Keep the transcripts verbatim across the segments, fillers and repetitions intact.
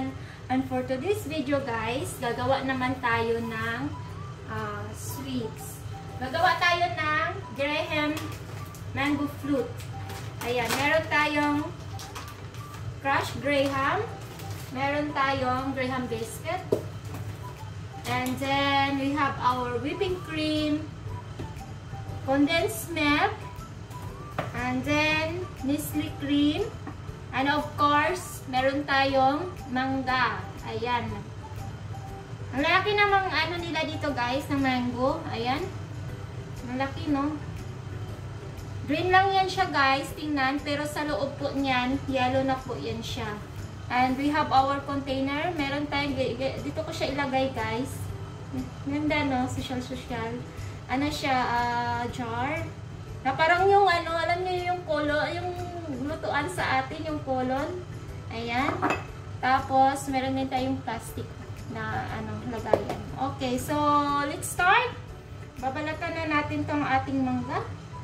Ayan. And for today's video guys, gagawa naman tayo ng uh, sweets. Gagawa tayo ng Graham mango fruit. Ayan, meron tayong crushed Graham. Meron tayong Graham biscuit. And then we have our whipping cream, condensed milk, and then Nestle cream. And of course, meron tayong mangga. Ayan. Ang laki namang ano nila dito guys, ng mango. Ayan. Ang laki, no? Green lang yan siya guys, tingnan. Pero sa loob po niyan, yellow na po yan siya. And we have our container. Meron tayong, dito ko siya ilagay guys. Ganda, no? Social-social. Ano siya, uh, jar. Na parang yung ano, alam niyo yung kolo, yung lutuan sa atin, yung kolon. Ayan. Tapos, meron din tayong plastic na ano, lagayan. Okay, so, let's start. Babalatan na natin tong ating mangga.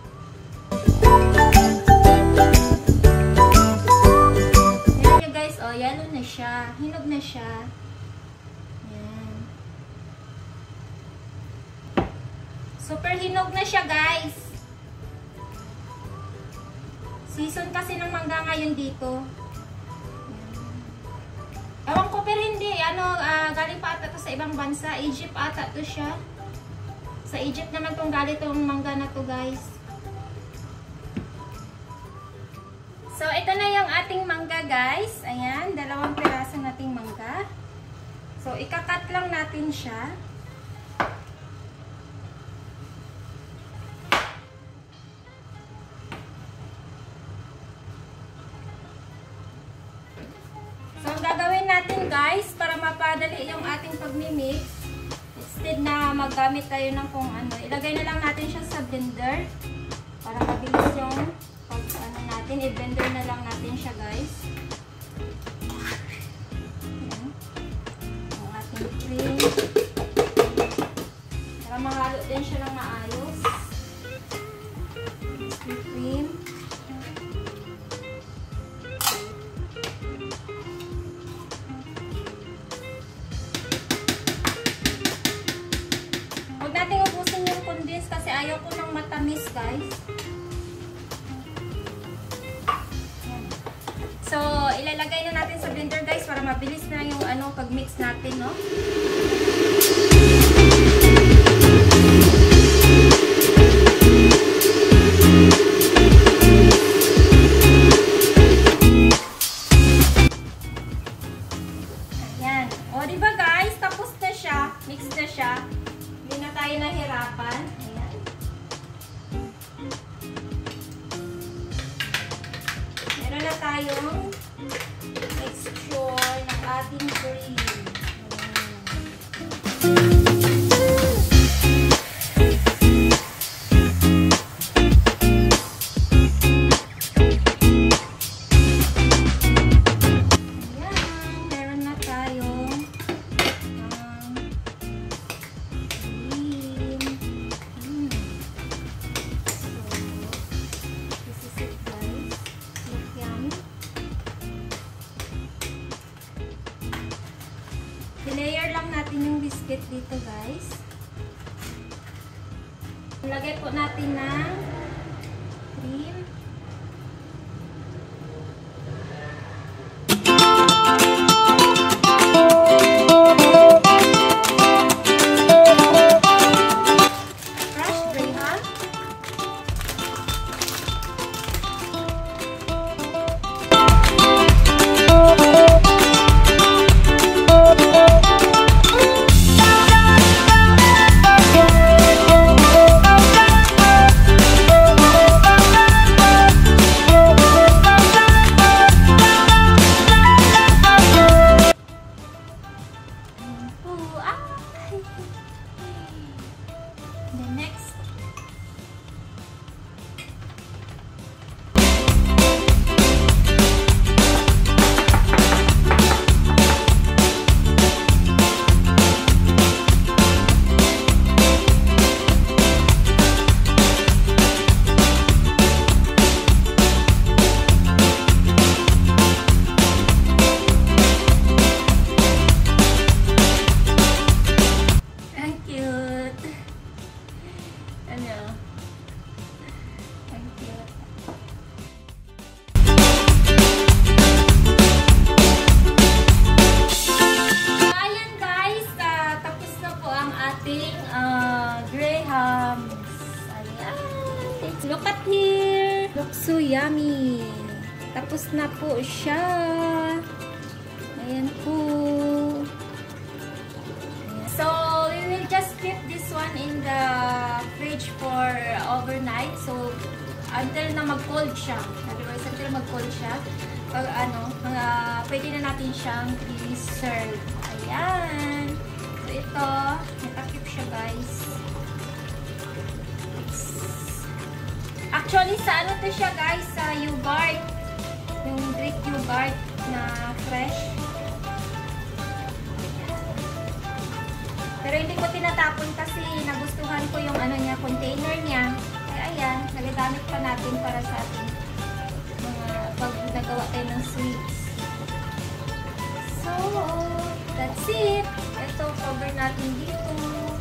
Ayan nyo guys, oh, yellow na siya. Hinog na siya. Ayan. Super hinog na siya guys. Season kasi ng mangga ngayon dito. Ewan ko pero hindi. Ano, uh, galing pa ata to sa ibang bansa. Egypt ata to siya. Sa Egypt naman tong galing tong mangga na to guys. So, ito na yung ating mangga guys. Ayan, dalawang piraso nating mangga. So, ikakat lang natin siya. Guys, para mapadali yung ating pagmimix, instead na maggamit tayo ng kung ano, ilagay na lang natin siya sa blender para mabilis yung pag ano natin, i-blender na lang natin siya guys. Ayan. Ang ating cream para mahalo din siya ng maayos. Cream. Kasi ayaw ko ng matamis guys. So, ilalagay na natin sa blender guys para mabilis na yung ano pag-mix natin, no? Ayan. O, diba guys? Tapos na siya. Mix na siya. Hindi na tayo nahirapan. Meron na tayong texture ng ating cream. Ayan, meron na tayong um, cream. Hmm. So, this is it guys. I-layer lang natin yung biscuit dito guys. Ilagay po natin ng cream. Crushed Graham. Tapos na po siya. Ayan po. So, we will just keep this one in the fridge for overnight. So, until na mag-cold siya. Otherwise, until mag-cold siya, pag ano, mga, pwede na natin siyang i-serve. Ayan. So, ito, natakip siya, guys. Actually, sa ano to siya, guys? Sa yogurt. Yung Greek yogurt na fresh. Pero hindi ko tinatapon kasi nagustuhan ko yung ano niya, container niya. Kaya ayan, nagagamit pa natin para sa ating mga pag nagawa tayo ng sweets. So, that's it. Ito, cover natin dito.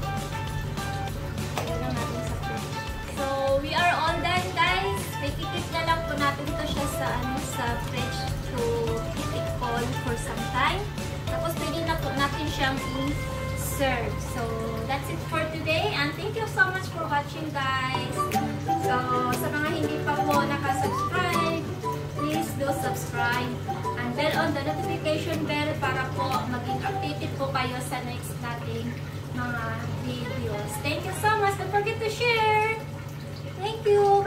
Ayan lang natin sa fridge. So, we are all done, guys. May kikip na lang po natin to siya sa, ano, sa fridge to keep it cold for some time. Tapos, pwede na po natin siyang i-serve. So, that's it for today. And thank you so much for watching, guys. So, sa mga hindi pa po nakasubscribe, please do subscribe. And bell on the notification bell para po maging updated po kayo sa next nating mga videos. Thank you so much. Don't forget to share. Thank you.